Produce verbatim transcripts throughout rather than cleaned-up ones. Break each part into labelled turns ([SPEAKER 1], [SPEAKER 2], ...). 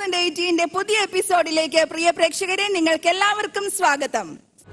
[SPEAKER 1] Thousand എയ്റ്റീന്റെ പുതിയ എപ്പിസോഡിലേക്ക് പ്രിയ പ്രേക്ഷകരെ നിങ്ങൾക്ക് എല്ലാവർക്കും സ്വാഗതം.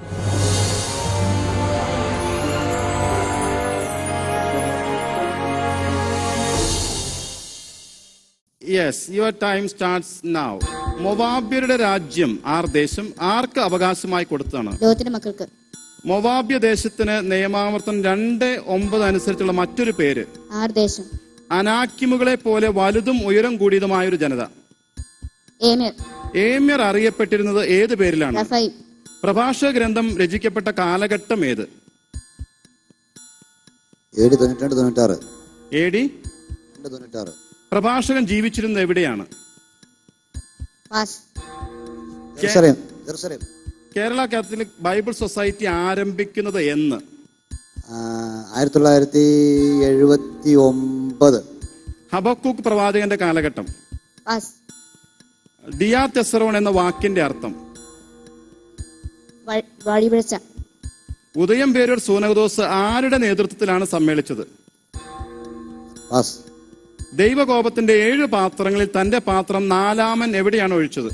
[SPEAKER 2] Yes, your time starts now. മൊവാബ്യരുടെ രാജ്യം ആർ ദേശം ആർക്ക് അവകാശമായി കൊടുത്തതാണ്?
[SPEAKER 3] ലോത്തിന്റെ മക്കൾക്ക്.
[SPEAKER 2] മൊവാബ്യ ദേശത്തിന് നിയമാവർത്തനം രണ്ട് ഒമ്പത് അനുസരിച്ചുള്ള മറ്റൊരു പേര്
[SPEAKER 3] ആർ ദേശം.
[SPEAKER 2] അനാക്കിമുകളെ പോലെ വലുതും ഉയരം കൂടിയതുമായ ഒരു ജനത.
[SPEAKER 3] ഏമ്യർ.
[SPEAKER 2] ഏമ്യർ അറിയപ്പെട്ടിരുന്നത് ഏത് പേരിലാണ്?
[SPEAKER 3] റഫായിം.
[SPEAKER 2] പ്രഭാഷക ഗ്രന്ഥം രചിക്കപ്പെട്ട കാലഘട്ടം ഏത്? എ ഡി പ്രഭാഷകൻ ജീവിച്ചിരുന്നത് എവിടെയാണ്? കേരള കാത്തലിക് ബൈബിൾ സൊസൈറ്റി ആരംഭിക്കുന്നത് എന്ന്?
[SPEAKER 4] ആയിരത്തി തൊള്ളായിരത്തി എഴുപത്തി ഒമ്പത്.
[SPEAKER 2] ഹബക്കൂക്ക് പ്രവാചകന്റെ കാലഘട്ടം. ഡിയാ തെസറോൺ എന്ന വാക്കിന്റെ അർത്ഥം? ഉദയം പേരൂർ സൂനകദോസ് ആരുടെ നേതൃത്വത്തിലാണ് സമ്മേളിച്ചത്? ദൈവകോപത്തിന്റെ ഏഴ് പാത്രങ്ങളിൽ തന്റെ പാത്രം നാലാമൻ എവിടെയാണ് ഒഴിച്ചത്?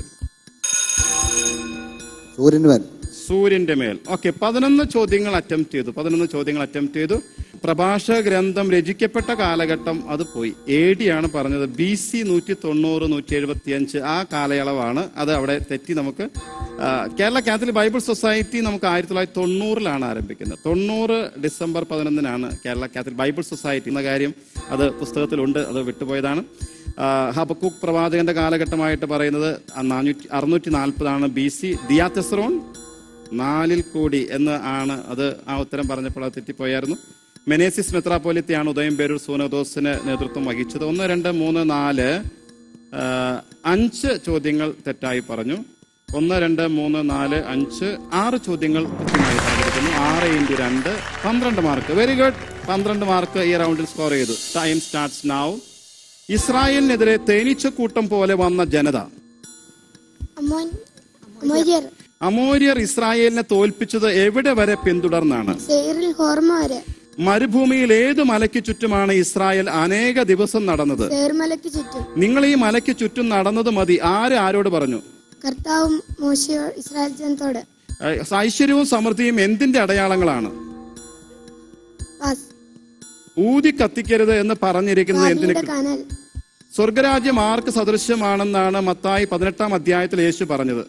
[SPEAKER 4] സൂര്യന്റെ മേൽ.
[SPEAKER 2] സൂര്യന്റെ മേൽ. ഓക്കെ, പതിനൊന്ന് ചോദ്യങ്ങൾ അറ്റംപ്റ്റ് ചെയ്തു. പതിനൊന്ന് ചോദ്യങ്ങൾ അറ്റംപ്റ്റ് ചെയ്തു. പ്രഭാഷക ഗ്രന്ഥം രചിക്കപ്പെട്ട കാലഘട്ടം അത് പോയി. എ ഡി ആണ് പറഞ്ഞത്. ബി സി നൂറ്റി തൊണ്ണൂറ് നൂറ്റി എഴുപത്തി അഞ്ച് ആ കാലയളവാണ്. അത് അവിടെ തെറ്റി. നമുക്ക് കേരള കാത്തലിക് ബൈബിൾ സൊസൈറ്റി നമുക്ക് ആയിരത്തി തൊള്ളായിരത്തി തൊണ്ണൂറിലാണ് ആരംഭിക്കുന്നത്. തൊണ്ണൂറ് ഡിസംബർ പതിനൊന്നിനാണ് കേരള കാത്തലിക് ബൈബിൾ സൊസൈറ്റി എന്ന കാര്യം അത് പുസ്തകത്തിലുണ്ട്. അത് വിട്ടുപോയതാണ്. ഹബക്കൂക്ക് പ്രവാചകന്റെ കാലഘട്ടമായിട്ട് പറയുന്നത് നാനൂറ്റി അറുന്നൂറ്റി നാൽപ്പതാണ് ബി സി. ദിയാതെസ്രോൺ നാലിൽ കൂടി എന്ന് ആണ്. അത് ആ ഉത്തരം പറഞ്ഞപ്പോൾ അത് തെറ്റിപ്പോയായിരുന്നു. മെനേസിസ് മെത്രാപ്പോലിത്തയാണ് ഉദയം പേരൂർ സൂനകദോസിന് നേതൃത്വം വഹിച്ചത്. ഒന്ന് രണ്ട് മൂന്ന് നാല് അഞ്ച് ചോദ്യങ്ങൾ തെറ്റായി പറഞ്ഞു. ഒന്ന് രണ്ട് മൂന്ന് നാല് അഞ്ച് ആറ് ചോദ്യങ്ങൾ കൃത്യമായി പറഞ്ഞിരിക്കുന്നു. ആറ് ഇൻറ്റു രണ്ട് പന്ത്രണ്ട് മാർക്ക്. Very good. പന്ത്രണ്ട് മാർക്ക് ഈ റൗണ്ടിൽ സ്കോർ ചെയ്തു. Time starts now. ഇസ്രായേലിനെതിരെ തേനീച്ചക്കൂട്ടം പോലെ വന്ന ജനത. അമോര്യർ ഇസ്രായേലിനെ തോൽപ്പിച്ചത് എവിടെ വരെ പിന്തുടർന്നാണ്? മരുഭൂമിയിൽ ഏത് മലയ്ക്ക് ചുറ്റുമാണ് ഇസ്രായേൽ അനേക ദിവസം നടന്നത്? നിങ്ങൾ ഈ മലയ്ക്ക് ചുറ്റും നടന്നത് മതി. ആര് ആരോട് പറഞ്ഞു? ഐശ്വര്യവും സമൃദ്ധിയും എന്തിന്റെ അടയാളങ്ങളാണ്? ഊതി കത്തിക്കരുത് എന്ന് പറഞ്ഞിരിക്കുന്നത് എന്തിന്? സ്വർഗരാജ്യം ആർക്ക് സദൃശ്യമാണെന്നാണ് മത്തായി പതിനെട്ടാം അധ്യായത്തിൽ യേശു പറഞ്ഞത്?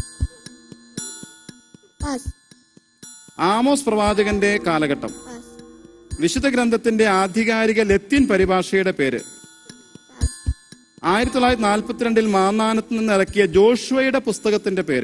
[SPEAKER 2] ആമോസ് പ്രവാചകന്റെ കാലഘട്ടം. വിശുദ്ധ ഗ്രന്ഥത്തിന്റെ ആധികാരിക ലത്തീൻ പരിഭാഷയുടെ പേര്? ആയിരത്തി തൊള്ളായിരത്തി നാൽപ്പത്തിരണ്ടിൽ മാന്നാനത്ത് നിന്ന് ഇറക്കിയ ജോഷുവയുടെ പുസ്തകത്തിന്റെ പേര്?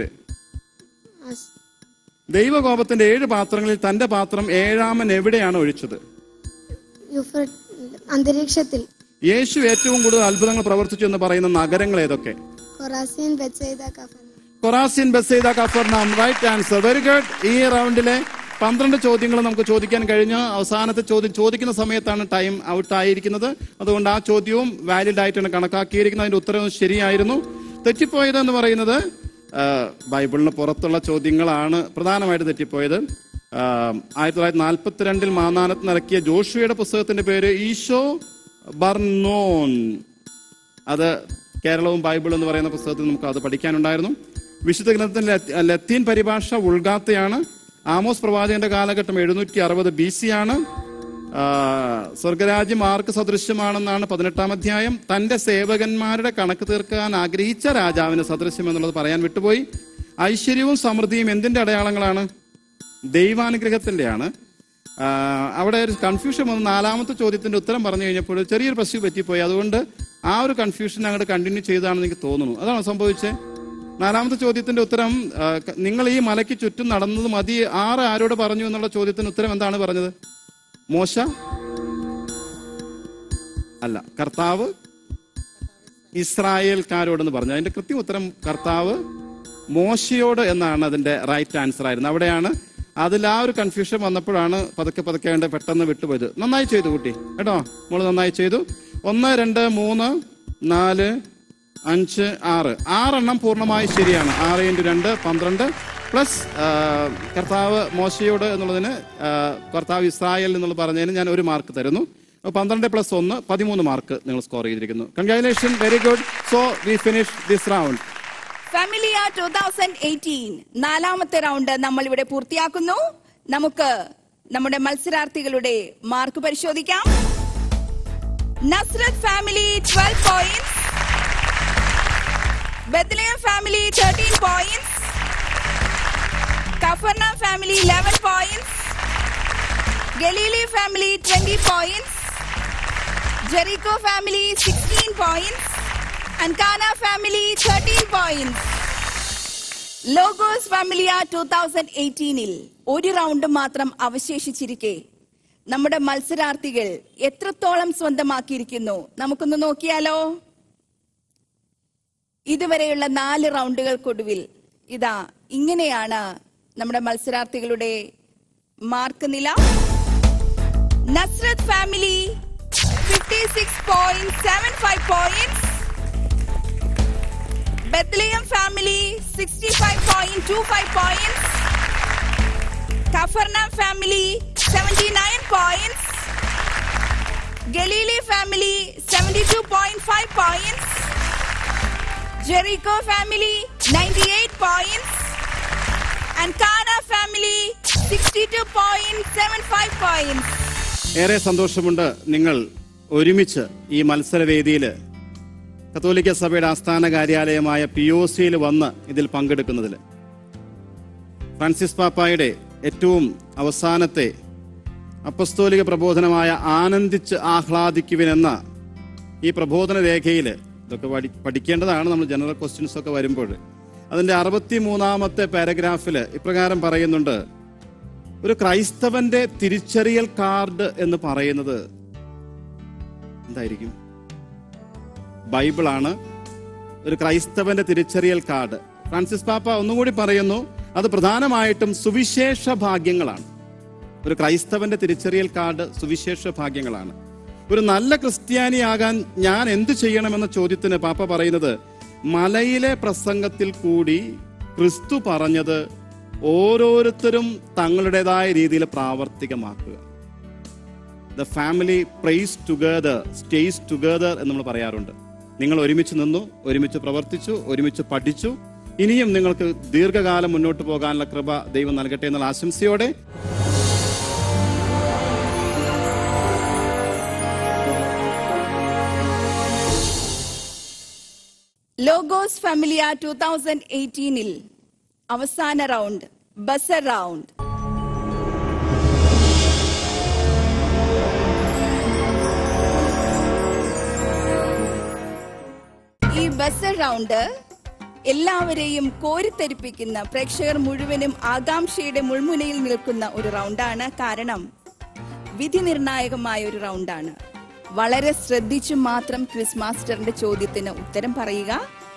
[SPEAKER 2] ദൈവകോപത്തിന്റെ ഏഴ് പാത്രങ്ങളിൽ തന്റെ പാത്രം ഏഴാമൻ എവിടെയാണ് ഒഴിച്ചത്?
[SPEAKER 5] അന്തരീക്ഷത്തിൽ.
[SPEAKER 2] യേശു ഏറ്റവും കൂടുതൽ അത്ഭുതങ്ങൾ പ്രവർത്തിച്ചു എന്ന് പറയുന്ന നഗരങ്ങൾ ഏതൊക്കെ?
[SPEAKER 5] Chorazin, Bethsaida, Capernaum.
[SPEAKER 2] Chorazin, Bethsaida, Capernaum. Right answer. Very good. ഈ റൗണ്ടിലെ പന്ത്രണ്ട് ചോദ്യങ്ങൾ നമുക്ക് ചോദിക്കാൻ കഴിഞ്ഞു. അവസാനത്തെ ചോദ്യം ചോദിക്കുന്ന സമയത്താണ് ടൈം ഔട്ട് ആയിരിക്കുന്നത്. അതുകൊണ്ട് ആ ചോദ്യവും വാലിഡ് ആയിട്ടാണ് കണക്കാക്കിയിരിക്കുന്നത്. അതിന്റെ ഉത്തരവും ശരിയായിരുന്നു. തെറ്റിപ്പോയത് എന്ന് പറയുന്നത് ബൈബിളിന് പുറത്തുള്ള ചോദ്യങ്ങളാണ് പ്രധാനമായിട്ട് തെറ്റിപ്പോയത്. ആയിരത്തി തൊള്ളായിരത്തി നാൽപ്പത്തിരണ്ടിൽ മാന്നാനത്ത് നിറക്കിയ ജോഷുവയുടെ പുസ്തകത്തിന്റെ പേര് ഈശോ ബർനോൻ. അത് കേരളവും ബൈബിൾ എന്ന് പറയുന്ന പുസ്തകത്തിൽ നമുക്ക് അത് പഠിക്കാനുണ്ടായിരുന്നു. വിശുദ്ധ ഗ്രന്ഥത്തിന്റെ ലത്തീൻ പരിഭാഷ ഉൾഗാത്തയാണ്. ആമോസ് പ്രവാചകന്റെ കാലഘട്ടം എഴുന്നൂറ്റി അറുപത് ബി സി ആണ്. സ്വർഗരാജ്യം ആർക്ക് സദൃശ്യമാണെന്നാണ് പതിനെട്ടാം അധ്യായം. തന്റെ സേവകന്മാരുടെ കണക്ക് തീർക്കാൻ ആഗ്രഹിച്ച രാജാവിന് സദൃശ്യം എന്നുള്ളത് പറയാൻ വിട്ടുപോയി. ഐശ്വര്യവും സമൃദ്ധിയും എന്തിന്റെ അടയാളങ്ങളാണ്? ദൈവാനുഗ്രഹത്തിന്റെയാണ്. അവിടെ ഒരു കൺഫ്യൂഷൻ വന്ന് നാലാമത്തെ ചോദ്യത്തിന്റെ ഉത്തരം പറഞ്ഞു കഴിഞ്ഞപ്പോൾ ചെറിയൊരു പ്രശ്നം പറ്റിപ്പോയി. അതുകൊണ്ട് ആ ഒരു കൺഫ്യൂഷൻ അങ്ങോട്ട് കണ്ടിന്യൂ ചെയ്താണെന്ന് എനിക്ക് തോന്നുന്നു. അതാണ് സംഭവിച്ചത്. നാലാമത്തെ ചോദ്യത്തിന്റെ ഉത്തരം നിങ്ങൾ ഈ മലയ്ക്ക് ചുറ്റും നടന്നത് മതി ആറ് ആരോട് പറഞ്ഞു എന്നുള്ള ചോദ്യത്തിന് ഉത്തരം എന്താണ് പറഞ്ഞത്? മോശ അല്ല, കർത്താവ് ഇസ്രായേൽക്കാരോടെന്ന് പറഞ്ഞു. അതിന്റെ കൃത്യം ഉത്തരം കർത്താവ് മോശയോട് എന്നാണ് അതിന്റെ റൈറ്റ് ആൻസർ ആയിരുന്നു. അവിടെയാണ് അതിൽ ആ ഒരു കൺഫ്യൂഷൻ വന്നപ്പോഴാണ് പതുക്കെ പതുക്കെ വേണ്ട പെട്ടെന്ന് വിട്ടുപോയത്. നന്നായി ചെയ്തു കുട്ടി കേട്ടോ, മോള് നന്നായി ചെയ്തു. ഒന്ന് രണ്ട് മൂന്ന് നാല് അഞ്ച് ആറ് ആറെണ്ണം പൂർണ്ണമായി ശരിയാണ്. ആറ് ഇൻറ്റു രണ്ട് പന്ത്രണ്ട് പ്ലസ് കർത്താവ് മോശയോട് എന്നുള്ളതിന് കർത്താവ് ഇസ്രായേൽ എന്നുള്ളത് പറഞ്ഞതിന് ഞാൻ ഒരു മാർക്ക് തരുന്നു. പന്ത്രണ്ട് പ്ലസ് ഒന്ന് പതിമൂന്ന് മാർക്ക് നിങ്ങൾ സ്കോർ ചെയ്തിരിക്കുന്നു. Congratulation, very good. So we finish this round.
[SPEAKER 1] Familia two thousand eighteen നാലാമത്തെ റൗണ്ട് നമ്മൾ ഇവിടെ പൂർത്തിയാക്കുന്നു. നമുക്ക് നമ്മുടെ മത്സരാർത്ഥികളുടെ മാർക്ക് പരിശോധിക്കാം. Nazareth family twelve points, Bethlehem family thirteen points, Capernaum family eleven points, Galilee family twenty points, Jericho family sixteen points, Cana family thirteen points. Logos Familia two thousand എയ്റ്റീനിൽ ഒരു റൗണ്ട് മാത്രം അവശേഷിച്ചിരിക്കെ നമ്മുടെ മത്സരാർത്ഥികൾ എത്രത്തോളം സ്വന്തമാക്കിയിരിക്കുന്നു നമുക്കൊന്ന് നോക്കിയാലോ. ഇതുവരെയുള്ള നാല് റൗണ്ടുകൾക്കൊടുവിൽ ഇതാ ഇങ്ങനെയാണ് നമ്മുടെ മത്സരാർത്ഥികളുടെ മാർക്ക് നില. Nazareth family fifty six point seven five points, Bethlehem family sixty five point two five points, Capernaum family seventy nine points, Galilee family seventy two point five points, Jericho family ninety eight points, Cana family sixty two point seven five points.
[SPEAKER 2] ഏറെ സന്തോഷമുണ്ട് നിങ്ങൾ ഒരുമിച്ച് ഈ മത്സരവേദിയിൽ കത്തോലിക്ക സഭയുടെ ആസ്ഥാന കാര്യാലയമായ P O സിയിൽ വന്ന് ഇതിൽ പങ്കെടുക്കുന്നതിൽ. ഫ്രാൻസിസ് പാപ്പായുടെ ഏറ്റവും അവസാനത്തെ അപ്പസ്തോലിക പ്രബോധനമായ ആനന്ദിച്ച് ആഹ്ലാദിക്കുവിനെന്ന ഈ പ്രബോധന രേഖയിൽ ഇതൊക്കെ പഠി പഠിക്കേണ്ടതാണ് നമ്മൾ ജനറൽ ക്വസ്റ്റ്യൻസ് ഒക്കെ വരുമ്പോൾ. അതിൻ്റെ അറുപത്തി മൂന്നാമത്തെ പാരഗ്രാഫിൽ ഇപ്രകാരം പറയുന്നുണ്ട്, ഒരു ക്രൈസ്തവന്റെ തിരിച്ചറിയൽ കാർഡ് എന്ന് പറയുന്നത് എന്തായിരിക്കും? ബൈബിളാണ് ഒരു ക്രൈസ്തവന്റെ തിരിച്ചറിയൽ കാർഡ്. ഫ്രാൻസിസ് പാപ്പ ഒന്നുകൂടി പറയുന്നു, അത് പ്രധാനമായിട്ടും സുവിശേഷ ഭാഗ്യങ്ങളാണ്. ഒരു ക്രൈസ്തവന്റെ തിരിച്ചറിയൽ കാർഡ് സുവിശേഷ ഭാഗ്യങ്ങളാണ്. ഒരു നല്ല ക്രിസ്ത്യാനിയാകാൻ ഞാൻ എന്തു ചെയ്യണമെന്ന ചോദ്യത്തിന് പാപ്പ പറയുന്നത്, മലയിലെ പ്രസംഗത്തിൽ കൂടി ക്രിസ്തു പറഞ്ഞത് ഓരോരുത്തരും തങ്ങളുടേതായ രീതിയിൽ പ്രാവർത്തികമാക്കുക. The family prays together stays together എന്ന് നമ്മൾ പറയാറുണ്ട്. നിങ്ങൾ ഒരുമിച്ച് നിന്നു, ഒരുമിച്ച് പ്രവർത്തിച്ചു, ഒരുമിച്ച് പഠിച്ചു. ഇനിയും നിങ്ങൾക്ക് ദീർഘകാലം മുന്നോട്ട് പോകാനുള്ള കൃപ ദൈവം നൽകട്ടെ എന്നുള്ള ആശംസയോടെ
[SPEAKER 1] ലോഗോസ് ഫാമിലിയ ടു തൗസൻഡ് എയ്റ്റീനിൽ അവസാന റൗണ്ട് ബസർ റൗണ്ട്. ഈ ബസർ റൗണ്ട് എല്ലാവരെയും കോരിത്തരിപ്പിക്കുന്ന, പ്രേക്ഷകർ മുഴുവനും ആകാംക്ഷയുടെ മുൾമുനയിൽ നിൽക്കുന്ന ഒരു റൗണ്ടാണ്. കാരണം വിധി നിർണായകമായ ഒരു റൗണ്ടാണ്. വളരെ ശ്രദ്ധിച്ചു മാത്രം ക്വിസ് മാസ്റ്ററിന്റെ ചോദ്യത്തിന് ഉത്തരം പറയുക.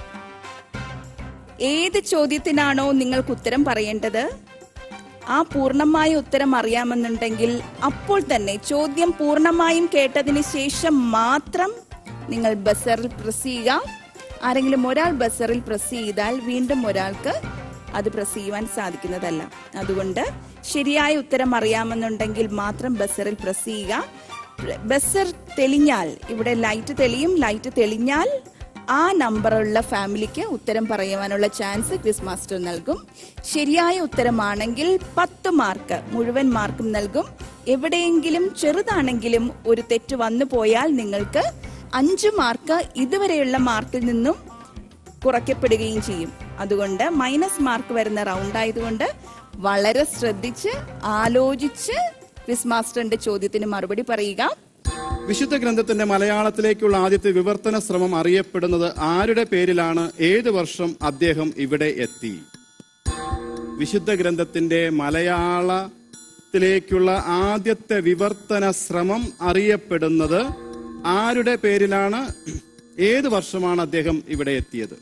[SPEAKER 1] ഏത് ചോദ്യത്തിനാണോ നിങ്ങൾക്ക് ഉത്തരം പറയേണ്ടത്, ആ പൂർണ്ണമായ ഉത്തരം അറിയാമെന്നുണ്ടെങ്കിൽ അപ്പോൾ തന്നെ ചോദ്യം പൂർണ്ണമായും കേട്ടതിന് ശേഷം മാത്രം നിങ്ങൾ ബസറിൽ പ്രസ് ചെയ്യുക. ആരെങ്കിലും ഒരാൾ ബസറിൽ പ്രസ് ചെയ്താൽ വീണ്ടും ഒരാൾക്ക് അത് പ്രസ് ചെയ്യുവാൻ സാധിക്കുന്നതല്ല. അതുകൊണ്ട് ശരിയായ ഉത്തരം അറിയാമെന്നുണ്ടെങ്കിൽ മാത്രം ബസറിൽ പ്രസ് ചെയ്യുക. ബസർ തെളിഞ്ഞാൽ, ഇവിടെ ലൈറ്റ് തെളിയും, ലൈറ്റ് തെളിഞ്ഞാൽ ആ നമ്പറുള്ള ഫാമിലിക്ക് ഉത്തരം പറയുവാനുള്ള ചാൻസ് ക്വിസ് മാസ്റ്റർ നൽകും. ശരിയായ ഉത്തരമാണെങ്കിൽ പത്ത് മാർക്ക്, മുഴുവൻ മാർക്കും നൽകും. എവിടെയെങ്കിലും ചെറുതാണെങ്കിലും ഒരു തെറ്റ് വന്നു പോയാൽ നിങ്ങൾക്ക് അഞ്ചു മാർക്ക് ഇതുവരെയുള്ള മാർക്കിൽ നിന്നും കുറയ്ക്കപ്പെടുകയും ചെയ്യും. അതുകൊണ്ട് മൈനസ് മാർക്ക് വരുന്ന റൗണ്ട് ആയതുകൊണ്ട് വളരെ ശ്രദ്ധിച്ച് ആലോചിച്ച് ക്വിസ് മാസ്റ്ററിന്റെ ചോദ്യത്തിന് മറുപടി പറയുക.
[SPEAKER 2] വിശുദ്ധ ഗ്രന്ഥത്തിന്റെ മലയാളത്തിലേക്കുള്ള ആദ്യത്തെ വിവർത്തന ശ്രമം അറിയപ്പെടുന്നത് ആരുടെ പേരിലാണ്? ഏത് വർഷം അദ്ദേഹം ഇവിടെ എത്തി? വിശുദ്ധ ഗ്രന്ഥത്തിന്റെ മലയാളത്തിലേക്കുള്ള ആദ്യത്തെ വിവർത്തന ശ്രമം അറിയപ്പെടുന്നത് ആരുടെ പേരിലാണ്? ഏത് വർഷമാണ് അദ്ദേഹം ഇവിടെ എത്തിയത്?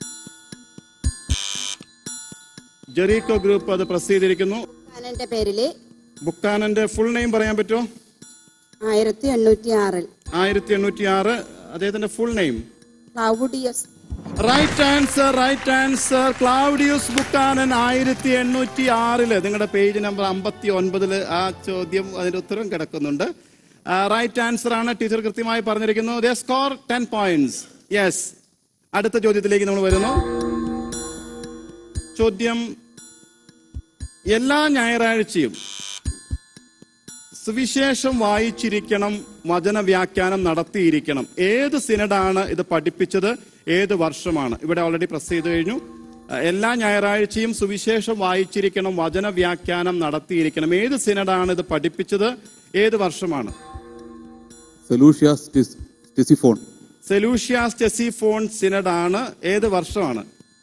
[SPEAKER 2] ജെറിക്കോ ഗ്രൂപ്പ് അത് പ്രസ് ചെയ്തിരിക്കുന്നു.
[SPEAKER 3] പേരില്
[SPEAKER 2] ബുക്കാനന്റെ ഫുൾ നെയിം പറയാൻ പറ്റുമോ?
[SPEAKER 3] ആയിരത്തി എണ്ണൂറ്റി ആറിൽ
[SPEAKER 2] ആയിരത്തി എണ്ണൂറ്റി ആറ് അദ്ദേഹത്തിന്റെ full name
[SPEAKER 3] Claudius.
[SPEAKER 2] Right answer, right answer. Claudius Buchanan ആയിരത്തി എണ്ണൂറ്റി ആറില് നിങ്ങളുടെ പേജ് നമ്പർ അമ്പത്തി ഒൻപതില് ആ ചോദ്യം അതിന്റെ ഉത്തരം കിടക്കുന്നുണ്ട്. റൈറ്റ് ആൻസർ ആണ്. ടീച്ചർ കൃത്യമായി പറഞ്ഞിരിക്കുന്നു. They score ten points. Yes, അടുത്ത ചോദ്യത്തിലേക്ക് നമ്മൾ വരുന്നു. ചോദ്യം: എല്ലാ ഞായറാഴ്ചയും സുവിശേഷം വായിച്ചിരിക്കണം, വചന വ്യാഖ്യാനം നടത്തിയിരിക്കണം. ഏത് സിനഡാണ് ഇത് പഠിപ്പിച്ചത്? ഏത് വർഷമാണ്? ഇവിടെ ഓൾറെഡി പ്രസ് ചെയ്ത് കഴിഞ്ഞു. എല്ലാ ഞായറാഴ്ചയും സുവിശേഷം വായിച്ചിരിക്കണം, വചന വ്യാഖ്യാനം നടത്തിയിരിക്കണം. ഏത് സിനഡാണ് ഇത് പഠിപ്പിച്ചത്? ഏത് വർഷമാണ്?
[SPEAKER 6] സെലൂഷ്യാസ് ടെസിഫോൺ.
[SPEAKER 2] സെലൂഷ്യാസ് ടെസിഫോൺ സിനഡാണ്. ഏത് വർഷമാണ്?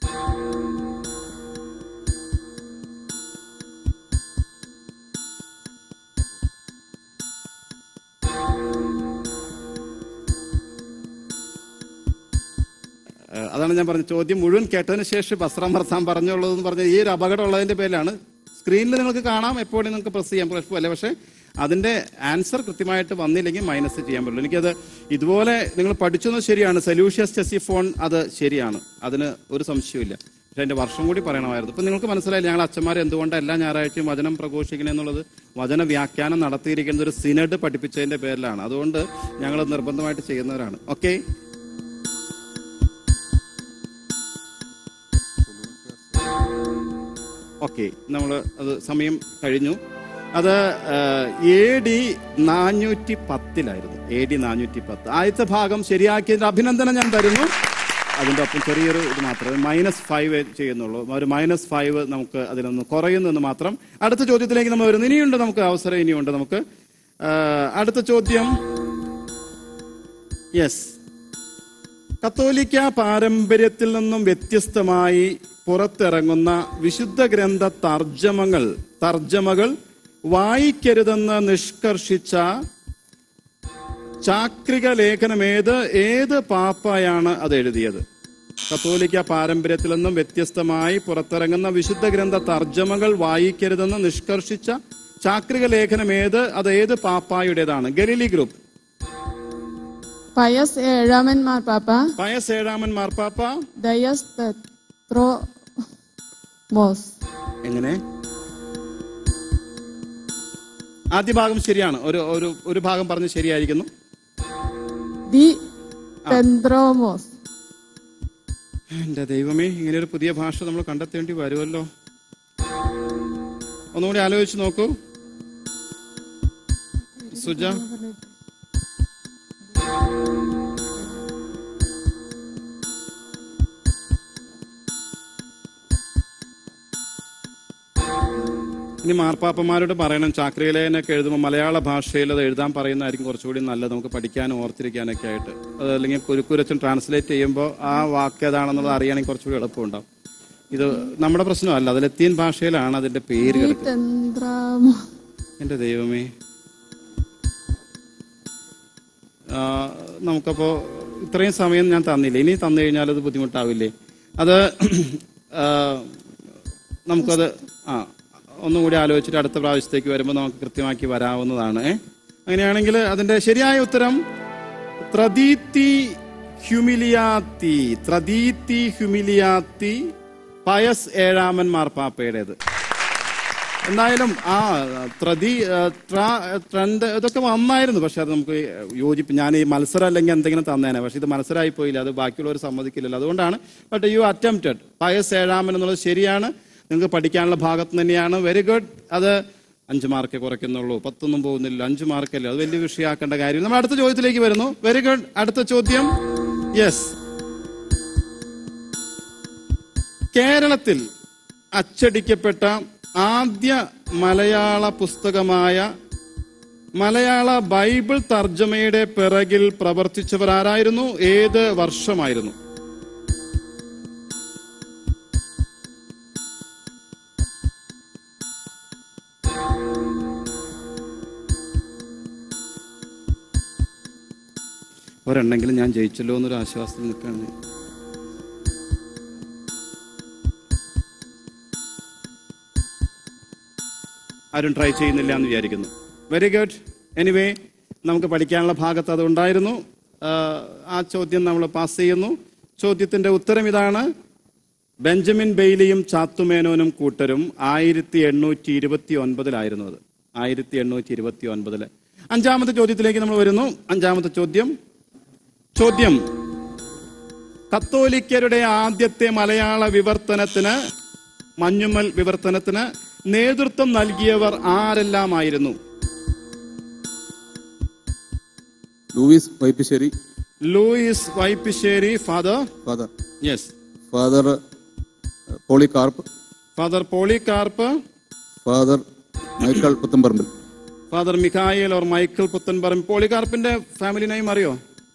[SPEAKER 2] അതാണ് ഞാൻ പറഞ്ഞ ചോദ്യം മുഴുവൻ കേട്ടതിന് ശേഷം ബസ്ര മർസാൻ പറഞ്ഞുള്ളതെന്ന് പറഞ്ഞ ഈ ഒരു അപകടം ഉള്ളതിന്റെ പേരിലാണ്. സ്ക്രീനിൽ നിങ്ങൾക്ക് കാണാം, എപ്പോഴും നിങ്ങൾക്ക് പ്രസ് ചെയ്യാൻ കുഴപ്പമില്ല. പക്ഷെ അതിന്റെ ആൻസർ കൃത്യമായിട്ട് വന്നില്ലെങ്കിൽ മൈനസ് ചെയ്യാൻ പറ്റുള്ളൂ. എനിക്കത് ഇതുപോലെ നിങ്ങൾ പഠിച്ചെന്നത് ശരിയാണ്. സെലൂഷ്യസ് ടെസിഫോൺ അത് ശരിയാണ്, അതിന് ഒരു സംശയമില്ല. പക്ഷെ അതിന്റെ വർഷം കൂടി പറയണമായിരുന്നു. ഇപ്പൊ നിങ്ങൾക്ക് മനസ്സിലായില്ല ഞങ്ങൾ അച്ഛന്മാർ എന്തുകൊണ്ട് എല്ലാ ഞായറാഴ്ചയും വചനം പ്രഘോഷിക്കണം എന്നുള്ളത്? വചന വ്യാഖ്യാനം നടത്തിയിരിക്കുന്ന ഒരു സിനഡ് പഠിപ്പിച്ചതിന്റെ പേരിലാണ്. അതുകൊണ്ട് ഞങ്ങൾ നിർബന്ധമായിട്ട് ചെയ്യുന്നവരാണ്. ഓക്കെ, ഓക്കെ, നമ്മൾ അത് സമയം കഴിഞ്ഞു. അത് എ ഡി നാനൂറ്റി പത്തിലായിരുന്നു. എ ഡി നാനൂറ്റി പത്ത് ആദ്യത്തെ ഭാഗം ശരിയാക്കിയതിന്റെ അഭിനന്ദനം ഞാൻ തരുന്നു. അതിൻ്റെ ഒപ്പം ചെറിയൊരു ഇത് മാത്രമേ മൈനസ് ഫൈവ് ചെയ്യുന്നുള്ളൂ. ഒരു മൈനസ് ഫൈവ് നമുക്ക് അതിലൊന്ന് കുറയുന്നെന്ന് മാത്രം. അടുത്ത ചോദ്യത്തിലേക്ക് നമ്മൾ വരുന്നു. ഇനിയുണ്ട് നമുക്ക് അവസരം, ഇനിയുണ്ട് നമുക്ക്. അടുത്ത ചോദ്യം. യെസ്, കത്തോലിക്ക പാരമ്പര്യത്തിൽ നിന്നും വ്യത്യസ്തമായി പുറത്തിറങ്ങുന്ന വിശുദ്ധ ഗ്രന്ഥ തർജ്ജമകൾ തർജ്ജമകൾ വായിക്കരുതെന്ന് നിഷ്കർഷിച്ച ചാക്രിക ലേഖനം ഏത്? ഏത് പാപ്പയാണ് അത് എഴുതിയത്? കത്തോലിക്ക പാരമ്പര്യത്തിൽ നിന്നും വ്യത്യസ്തമായി പുറത്തിറങ്ങുന്ന വിശുദ്ധ ഗ്രന്ഥ തർജ്ജമകൾ വായിക്കരുതെന്ന് നിഷ്കർഷിച്ച ചാക്രിക ലേഖനം ഏത്? അത് ഏത് പാപ്പായുടേതാണ്? Galilee group.
[SPEAKER 7] പയസ് ഏഴാമൻ മാർപ്പാപ്പ.
[SPEAKER 2] പയസ് ഏഴാമൻ മാർപ്പാപ്പ.
[SPEAKER 7] ഡയസ് തെത്രോമോസ്.
[SPEAKER 2] എങ്ങനെ? ആദ്യ ഭാഗം ശരിയാണ്. ഒരു ഒരു ഒരു ഭാഗം പറഞ്ഞ് ശരിയായിരിക്കുന്നു.
[SPEAKER 7] ദി തെന്ത്രോമോസ്.
[SPEAKER 2] എന്റെ ദൈവമേ, ഇങ്ങനെ ഒരു പുതിയ ഭാഷ നമ്മൾ കണ്ടെത്തേണ്ടി വരുമല്ലോ. ഒന്നുകൂടി ആലോചിച്ച് നോക്കൂ സുജ. ഇനി മാർപ്പാപ്പന്മാരോട് പറയണം, ചാക്രികലേഖനൊക്കെ എഴുതുമ്പോൾ മലയാള ഭാഷയിൽ അത് എഴുതാൻ പറയുന്നതായിരിക്കും കുറച്ചുകൂടി നല്ലത്, നമുക്ക് പഠിക്കാനും ഓർത്തിരിക്കാനൊക്കെ ആയിട്ട്. അത് അല്ലെങ്കിൽ കുരുക്കുരച്ചൻ ട്രാൻസ്ലേറ്റ് ചെയ്യുമ്പോൾ ആ വാക്ക് ഏതാണെന്നുള്ളത് അറിയണമെങ്കിൽ കുറച്ചുകൂടി എളുപ്പമുണ്ടാവും. ഇത് നമ്മുടെ പ്രശ്നമല്ല, അത് ലത്തീൻ ഭാഷയിലാണ് അതിന്റെ പേര് കിടക്കുന്നത്. എന്റെ ദൈവമേ, നമുക്കപ്പോ ഇത്രയും സമയം ഞാൻ തന്നില്ലേ, ഇനി തന്നു കഴിഞ്ഞാൽ അത് ബുദ്ധിമുട്ടാവില്ലേ? അത് നമുക്കത് ആ ഒന്നും കൂടി ആലോചിച്ചിട്ട് അടുത്ത പ്രാവശ്യത്തേക്ക് വരുമ്പോൾ നമുക്ക് കൃത്യമാക്കി വരാവുന്നതാണ്. അങ്ങനെയാണെങ്കിൽ അതിന്റെ ശരിയായ ഉത്തരം ത്രദീത്തി ഹ്യൂമിലിയാത്തി. ത്രദീത്തി ഹ്യൂമിലിയാത്തി പയസ് ഏഴാമൻ മാർപ്പാപ്പയുടേത്. എന്തായാലും ആ ത്രതി ട്രെൻഡ് ഇതൊക്കെ വന്നായിരുന്നു. പക്ഷെ അത് നമുക്ക് യോജിപ്പ്, ഞാൻ ഈ മത്സരം അല്ലെങ്കിൽ എന്തെങ്കിലും തന്നേനെ, പക്ഷെ ഇത് മത്സരമായി പോയില്ല, അത് ബാക്കിയുള്ളവർ സമ്മതിക്കില്ലല്ലോ, അതുകൊണ്ടാണ്. But you attempted. പയസ് ഏഴാമൻ എന്നുള്ളത് ശരിയാണ്, നിങ്ങൾക്ക് പഠിക്കാനുള്ള ഭാഗത്ത് തന്നെയാണ്. Very good. അത് അഞ്ച് മാർക്ക് കുറയ്ക്കുന്നുള്ളൂ, പത്തൊന്നും പോകുന്നില്ല, അഞ്ച് മാർക്കല്ലേ, അത് വലിയ വിഷയമാക്കേണ്ട കാര്യം. നമ്മൾ അടുത്ത ചോദ്യത്തിലേക്ക് വരുന്നു. Very good. അടുത്ത ചോദ്യം. യെസ്, കേരളത്തിൽ അച്ചടിക്കപ്പെട്ട ആദ്യ മലയാള പുസ്തകമായ മലയാള ബൈബിൾ തർജ്ജമയുടെ പിറകിൽ പ്രവർത്തിച്ചവർ ആരായിരുന്നു? ഏത് വർഷമായിരുന്നു? ഒരെണ്ണെങ്കിലും ഞാൻ ജയിച്ചല്ലോ എന്നൊരു ആശ്വാസത്തിൽ നിൽക്കുകയാണ്. ആരും ട്രൈ ചെയ്യുന്നില്ല എന്ന് വിചാരിക്കുന്നു. Very good. എനിവേ, നമുക്ക് പഠിക്കാനുള്ള ഭാഗത്ത് അത് ഉണ്ടായിരുന്നു. ആ ചോദ്യം നമ്മൾ പാസ് ചെയ്യുന്നു. ചോദ്യത്തിന്റെ ഉത്തരം ഇതാണ്. ബെഞ്ചമിൻ ബെയ്ലിയും ചാത്തുമേനോനും കൂട്ടരും ആയിരത്തി എണ്ണൂറ്റി ഇരുപത്തി ഒൻപതിലായിരുന്നു അത്. ആയിരത്തി എണ്ണൂറ്റി ഇരുപത്തി ഒൻപതില് അഞ്ചാമത്തെ ചോദ്യത്തിലേക്ക് നമ്മൾ വരുന്നു. അഞ്ചാമത്തെ ചോദ്യം ചോദ്യം കത്തോലിക്കരുടെ ആദ്യത്തെ മലയാള വിവർത്തനത്തിന് മഞ്ഞുമ്മൽ വിവർത്തനത്തിന് നേതൃത്വം നൽകിയവർ ആരെല്ലാമായിരുന്നു?
[SPEAKER 6] Louis Vaipissery.
[SPEAKER 2] Louis Vaipissery. Father
[SPEAKER 6] father
[SPEAKER 2] yes.
[SPEAKER 6] Father Polycarp.
[SPEAKER 2] Father Polycarp.
[SPEAKER 6] Father Michael Puthenparambil.
[SPEAKER 2] Father Mikhael or Michael Puthenparambil. പോളികാർപ്പിന്റെ ഫാമിലി നെയിം അറിയോ?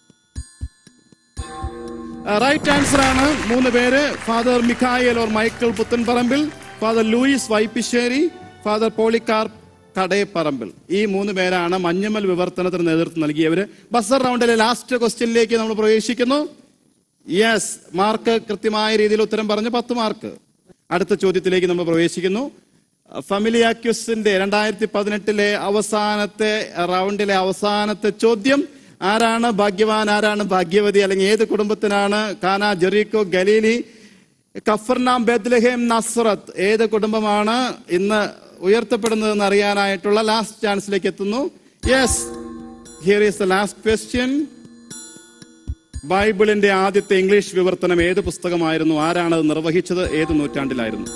[SPEAKER 2] റൈറ്റ് ആൻസർ ആണ്. മൂന്ന് പേര്: father Mikhael or Michael Puthenparambil, father Louis Vaipissery, father Polycarp Kadeparambil. ഈ മൂന്ന് പേരാണ് മഞ്ഞുമ്മൽ വിവർത്തനത്തിന് നേതൃത്വം നൽകിയവര്. ബസർ റൗണ്ടിലെ ലാസ്റ്റ് ക്വസ്റ്റ്യനിലേക്ക് നമ്മൾ പ്രവേശിക്കുന്നു. യെസ്, മാർക്ക് കൃത്യമായ രീതിയിൽ ഉത്തരം പറഞ്ഞ് പത്ത് മാർക്ക്. അടുത്ത ചോദ്യത്തിലേക്ക് നമ്മൾ പ്രവേശിക്കുന്നു. ഫമിലിയാക്യുസിന്റെ രണ്ടായിരത്തി പതിനെട്ടിലെ അവസാനത്തെ റൗണ്ടിലെ അവസാനത്തെ ചോദ്യം: ആരാണ് ഭാഗ്യവാൻ, ആരാണ് ഭാഗ്യവതി, അല്ലെങ്കിൽ ഏത് കുടുംബത്തിനാണ് Cana, Jericho, Galilee, Capernaum, Bethlehem, Nazareth, ഏത് കുടുംബമാണ് ഇന്ന് ഉയർത്തപ്പെടുന്നതെന്ന് അറിയാനായിട്ടുള്ള ലാസ്റ്റ് ചാൻസിലേക്ക് എത്തുന്നു. Yes, here is the last question. ബൈബിളിന്റെ ആദ്യത്തെ ഇംഗ്ലീഷ് വിവർത്തനം ഏത് പുസ്തകമായിരുന്നു? ആരാണ് അത് നിർവഹിച്ചത്? ഏത് നൂറ്റാണ്ടിലായിരുന്നു?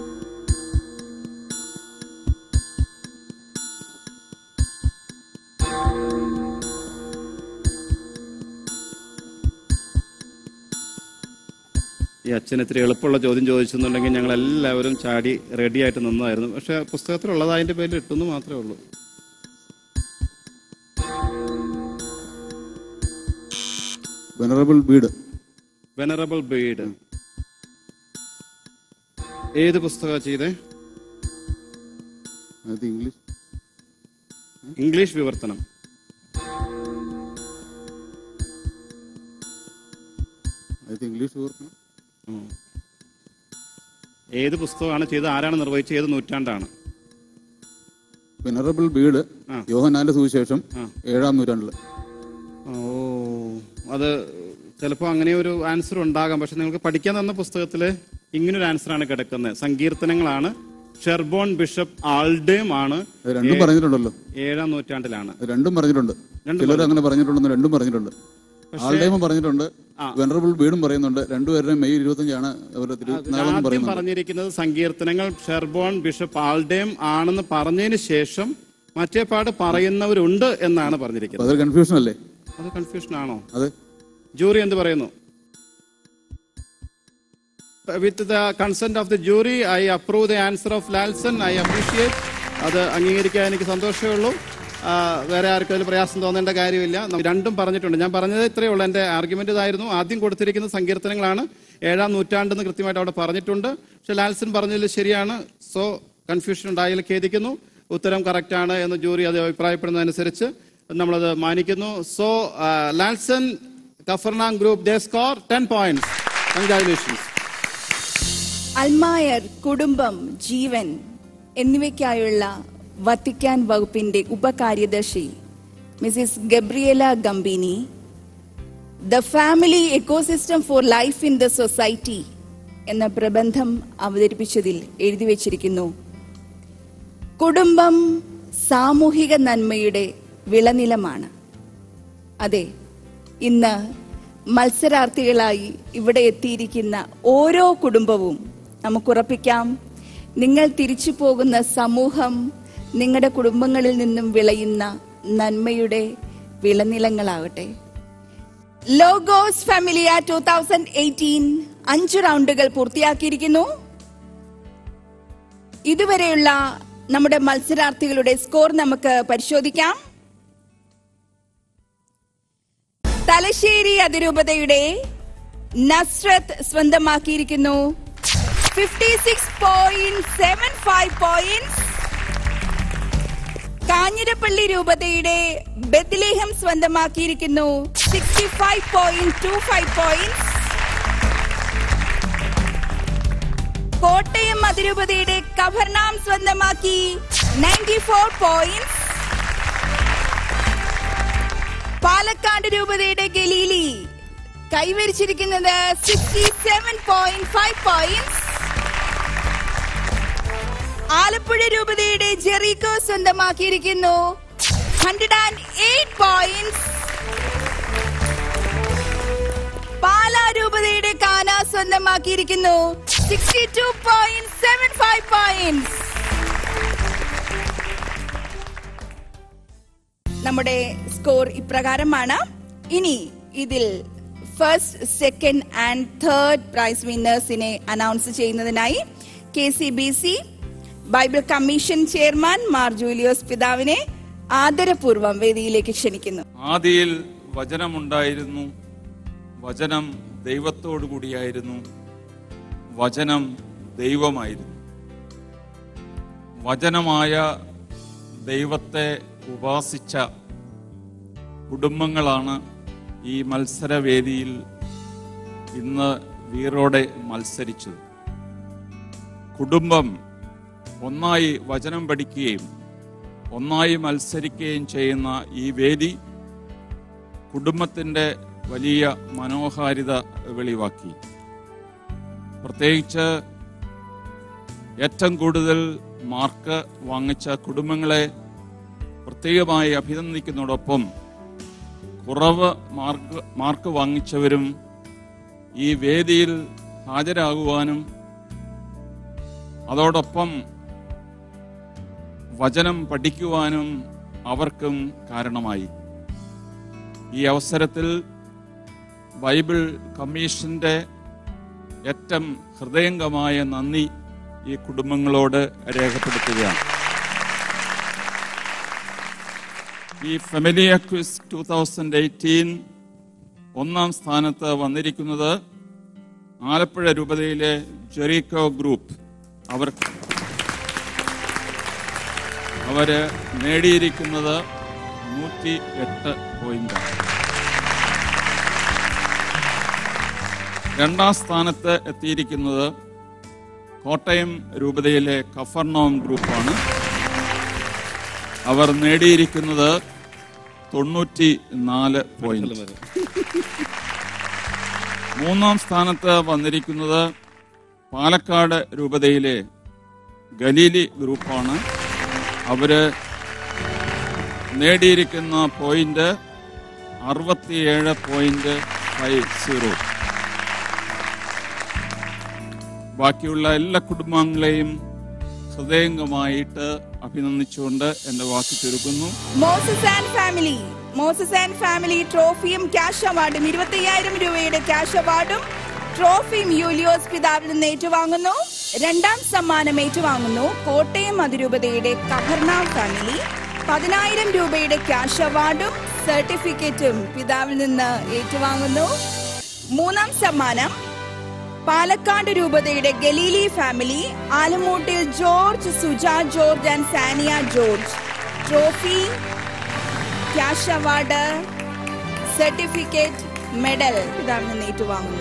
[SPEAKER 2] ഈ അച്ഛൻ ഇത്തിരി എളുപ്പമുള്ള ചോദ്യം ചോദിച്ചെന്നുണ്ടെങ്കിൽ ഞങ്ങൾ എല്ലാവരും ചാടി റെഡി ആയിട്ട് നിന്നതായിരുന്നു. പക്ഷെ പുസ്തകത്തിലുള്ളത് അതിന്റെ പേരിൽ ഇട്ടെന്ന് മാത്രമേ ഉള്ളൂ.
[SPEAKER 6] Venerable Bede.
[SPEAKER 2] വെനറബിൾ ബീഡ് ഏത് പുസ്തകമാണ് ചെയ്തേ?
[SPEAKER 6] ഇംഗ്ലീഷ്
[SPEAKER 2] ഇംഗ്ലീഷ് വിവർത്തനം.
[SPEAKER 6] ഇംഗ്ലീഷ് വിവർത്തനം
[SPEAKER 2] ഏത് പുസ്തകമാണ് ചെയ്തത്? ആരാണ് നിർവഹിച്ചത്? ഏത് നൂറ്റാണ്ടാണ്?
[SPEAKER 6] വെനറബിൾ ബീഡ് യോഹന്നാന്റെ സുവിശേഷം ഏഴാം നൂറ്റാണ്ടില്.
[SPEAKER 2] ഓ, അത് ചിലപ്പോൾ അങ്ങനെ ഒരു ആൻസർ ഉണ്ടാകാം. പക്ഷെ നിങ്ങൾക്ക് പഠിക്കാൻ തന്ന പുസ്തകത്തില് ഇങ്ങനൊരു ആൻസറാണ് കിടക്കുന്നത്. സങ്കീർത്തനങ്ങളാണ്. ഷെർബോൺ ബിഷപ്പ് ആൾഡേം ആണ്.
[SPEAKER 6] രണ്ടും പറഞ്ഞിട്ടുണ്ടല്ലോ,
[SPEAKER 2] ഏഴാം നൂറ്റാണ്ടിലാണ്.
[SPEAKER 6] രണ്ടും പറഞ്ഞിട്ടുണ്ട്. ചിലർ അങ്ങനെ പറഞ്ഞിട്ടുണ്ടെന്ന് രണ്ടും പറഞ്ഞിട്ടുണ്ട്. ആൾഡേമും പറഞ്ഞിട്ടുണ്ട്, വെനറബിൾ ബീഡും പറയുന്നുണ്ട്. രണ്ടുപേരുടെയും മെയ് ഇരുപത്തിയഞ്ചാണ് അവരുടെ തിരുനാളെന്ന് പറയുന്നത്.
[SPEAKER 2] പറഞ്ഞിരിക്കുന്നത് സങ്കീർത്തനങ്ങൾ ഷെർബോൺ ബിഷപ്പ് ആൾഡേം ആണെന്ന് പറഞ്ഞതിന് ശേഷം മറ്റേ പാട് പറയുന്നവരുണ്ട് എന്നാണ് പറഞ്ഞിരിക്കുന്നത്.
[SPEAKER 6] അതൊരു കൺഫ്യൂഷൻ അല്ലേ?
[SPEAKER 2] അത് കൺഫ്യൂഷൻ ആണോ?
[SPEAKER 6] അതെ.
[SPEAKER 2] ജൂറി എന്ത് പറയുന്നു? With the consent of the jury I approve the answer of Lalson. I appreciate. അത് അംഗീകരിക്കാൻ എനിക്ക് സന്തോഷമേ ഉള്ളൂ. വേറെ ആർക്കും അതിൽ പ്രയാസം തോന്നേണ്ട കാര്യമില്ല. രണ്ടും പറഞ്ഞിട്ടുണ്ട്. ഞാൻ പറഞ്ഞത് ഇത്രയേ ഉള്ളൂ. എൻ്റെ ആർഗ്യുമെന്റ് ഇതായിരുന്നു. ആദ്യം കൊടുത്തിരിക്കുന്ന സങ്കീർത്തനങ്ങളാണ്. ഏഴാം നൂറ്റാണ്ടെന്ന് കൃത്യമായിട്ട് അവിടെ പറഞ്ഞിട്ടുണ്ട്. പക്ഷെ ലാൽസൺ പറഞ്ഞതിൽ ശരിയാണ്. സോ കൺഫ്യൂഷൻ ഉണ്ടായാൽ ഖേദിക്കുന്നു. ഉത്തരം കറക്റ്റാണ് എന്ന് ജൂറി അത് അഭിപ്രായപ്പെടുന്നതനുസരിച്ച് നമ്മളത് മാനിക്കുന്നു. So Lalson, Capernaum group, they score ten points. Congratulations.
[SPEAKER 1] അൽമായർ കുടുംബം, ജീവൻ എന്നിവയ്ക്കായുള്ള വത്തിക്കാൻ വകുപ്പിന്റെ ഉപകാര്യദർശി Mrs Gabriella Gambini the family ecosystem for life in the society എന്ന പ്രബന്ധം അവതരിപ്പിച്ചതിൽ എഴുതി വച്ചിരിക്കുന്നു: കുടുംബം സാമൂഹിക നന്മയുടെ വിളനിലമാണ്. അതെ, ഇന്ന് മത്സരാർത്ഥികളായി ഇവിടെ എത്തിയിരിക്കുന്ന ഓരോ കുടുംബവും നമുക്കുറപ്പിക്കാം, നിങ്ങൾ തിരിച്ചു പോകുന്ന സമൂഹം നിങ്ങളുടെ കുടുംബങ്ങളിൽ നിന്നും വിളയുന്ന നന്മയുടെ വിളനിലങ്ങളാവട്ടെ. Logos Familia two thousand eighteen അഞ്ച് റൗണ്ടുകൾ പൂർത്തിയാക്കിയിരിക്കുന്നു. ഇതുവരെയുള്ള നമ്മുടെ മത്സരാർത്ഥികളുടെ സ്കോർ നമുക്ക് പരിശോധിക്കാം. തലശ്ശേരി അതിരൂപതയുടെ നസ്രത്ത് സ്വന്തമാക്കിയിരിക്കുന്നു fifty six point seven five points. Kanjirappally രൂപതയുടെ ബെത്ലഹേം സ്വന്തമാക്കിയിരിക്കുന്നു sixty five point two five points. Kottayam അതിരൂപതയുടെ കഫർനാം സ്വന്തമാക്കി നയൻറ്റി ഫോർ പോയിന്റ്സ്. പാലക്കാട് രൂപതയുടെ ഗലീലി കൈവരിച്ചിരിക്കുന്നത് sixty seven point five points. Alappuzha രൂപതയുടെ ജെറീക്കോ സ്വന്തമാക്കിയിരിക്കുന്നു ഹൺഡ്രഡ് ആൻഡ് എയ്റ്റ് പോയിന്റ്സ്. പാലാരൂപതയുടെ കാന സ്വന്തമാക്കിയിരിക്കുന്നു. Sixty two point seven five points. നമ്മുടെ സ്കോർ ഇപ്രകാരമാണ്. ഇനി ഇതിൽ first, second and third prize വിന്നേഴ്സിനെ അനൗൺസ് ചെയ്യുന്നതിനായി K C B C Bible commission chairman Mar Julios പിതാവിനെ ആദരപൂർവ്വം വേദിയിലേക്ക് ക്ഷണിക്കുന്നു.
[SPEAKER 8] ആദിയിൽ വചനമുണ്ടായിരുന്നു, വചനം ദൈവത്തോടു കൂടിയായിരുന്നു, വചനം ദൈവമായിരുന്നു. വചനമായ ദൈവത്തെ ഉപാസിച്ച കുടുംബങ്ങളാണ് ഈ മത്സരവേദിയിൽ ഇന്ന് വീറോടെ മത്സരിച്ചത്. കുടുംബം ഒന്നായി വചനം പഠിക്കുകയും ഒന്നായി മത്സരിക്കുകയും ചെയ്യുന്ന ഈ വേദി കുടുംബത്തിൻ്റെ വലിയ മനോഹാരിത വെളിവാക്കി. പ്രത്യേകിച്ച് ഏറ്റവും കൂടുതൽ മാർക്ക് വാങ്ങിച്ച കുടുംബങ്ങളെ പ്രത്യേകമായി അഭിനന്ദിക്കുന്നതോടൊപ്പം കുറവ് മാർക്ക് മാർക്ക് വാങ്ങിച്ചവരും ഈ വേദിയിൽ ഹാജരാകുവാനും അതോടൊപ്പം വചനം പഠിക്കുവാനും അവർക്കും കാരണമായി. ഈ അവസരത്തിൽ ബൈബിൾ കമ്മീഷന്റെ ഏറ്റവും ഹൃദയംഗമായ നന്ദി ഈ കുടുംബങ്ങളോട് രേഖപ്പെടുത്തുകയാണ്. ഈ Familia quiz two thousand eighteen ഒന്നാം സ്ഥാനത്ത് വന്നിരിക്കുന്നത് ആലപ്പുഴ രൂപതയിലെ ജെറിക്കോ ഗ്രൂപ്പ്. അവർ അവര് നേടിയിരിക്കുന്നത് നൂറ്റി എട്ട് പോയിന്റാണ്. രണ്ടാം സ്ഥാനത്ത് എത്തിയിരിക്കുന്നത് കോട്ടയം രൂപതയിലെ കഫർനോം ഗ്രൂപ്പാണ്. അവർ നേടിയിരിക്കുന്നത് തൊണ്ണൂറ്റി നാല് പോയിന്റ്. മൂന്നാം സ്ഥാനത്ത് വന്നിരിക്കുന്നത് പാലക്കാട് രൂപതയിലെ ഗലീലി ഗ്രൂപ്പാണ്. അവര് നേടിയിരിക്കുന്ന പോയിന്റ് അറുപത്തിയേഴ് പോയിന്റ് ഫൈവ് സീറോ. ബാക്കിയുള്ള എല്ലാ കുടുംബാംഗങ്ങളെയും ഹൃദയംഗമായിട്ട് അഭിനന്ദിച്ചുകൊണ്ട് എന്റെ വാക്ക് ചുരുക്കുന്നു.
[SPEAKER 1] Moses and family Moses and family ട്രോഫിയും ക്യാഷ് അവാർഡും ഇരുപത്തി അയ്യായിരം രൂപയുടെ ക്യാഷ് അവാർഡും ട്രോഫിയും യൂലിയോസ് പിതാവിൽ നിന്ന് ഏറ്റുവാങ്ങുന്നു. രണ്ടാം സമ്മാനം ഏറ്റുവാങ്ങുന്നു കോട്ടയം അതിരൂപതയുടെ കഫർനാം ഫാമിലി. പതിനായിരം രൂപയുടെ ക്യാഷ് അവാർഡും സർട്ടിഫിക്കറ്റും പിതാവിൽ നിന്ന് ഏറ്റുവാങ്ങുന്നു. മൂന്നാം സമ്മാനം പാലക്കാട് രൂപതയുടെ Galilee family. Alamoottil George, Suja George and Saniya George. Trophy, cash award, certificate, medal പിതാവിൽ നിന്ന് ഏറ്റുവാങ്ങുന്നു.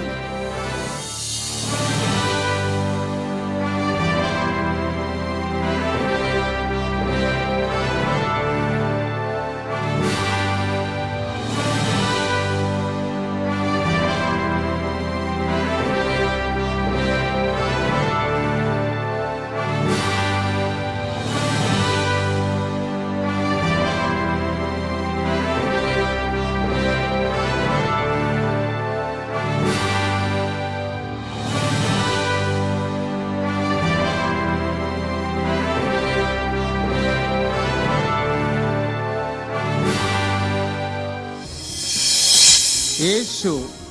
[SPEAKER 9] യേശു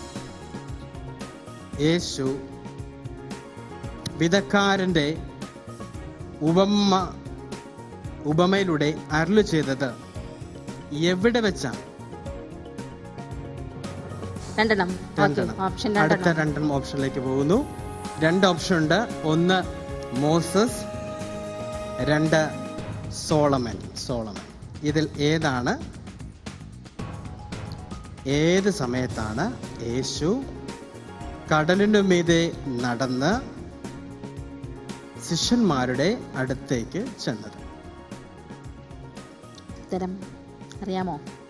[SPEAKER 9] യേശു വിധക്കാരൻ്റെ ഉപമ ഉപമയിലൂടെ അരുളി ചെയ്തത് എവിടെ വെച്ചാണ്?
[SPEAKER 10] രണ്ടെണ്ണം.
[SPEAKER 9] അടുത്ത രണ്ടെണ്ണം ഓപ്ഷനിലേക്ക് പോകുന്നു. രണ്ട് ഓപ്ഷൻ ഉണ്ട്. ഒന്ന് മോസസ്, രണ്ട് സോളമൻ. സോളമൻ ഇതിൽ ഏതാണ്? ഏത് സമയത്താണ് യേശു കടലിനു മീതെ നടന്ന് ശിഷ്യന്മാരുടെ അടുത്തേക്ക് ചെന്നത്?
[SPEAKER 10] ഉത്തരം അറിയാമോ?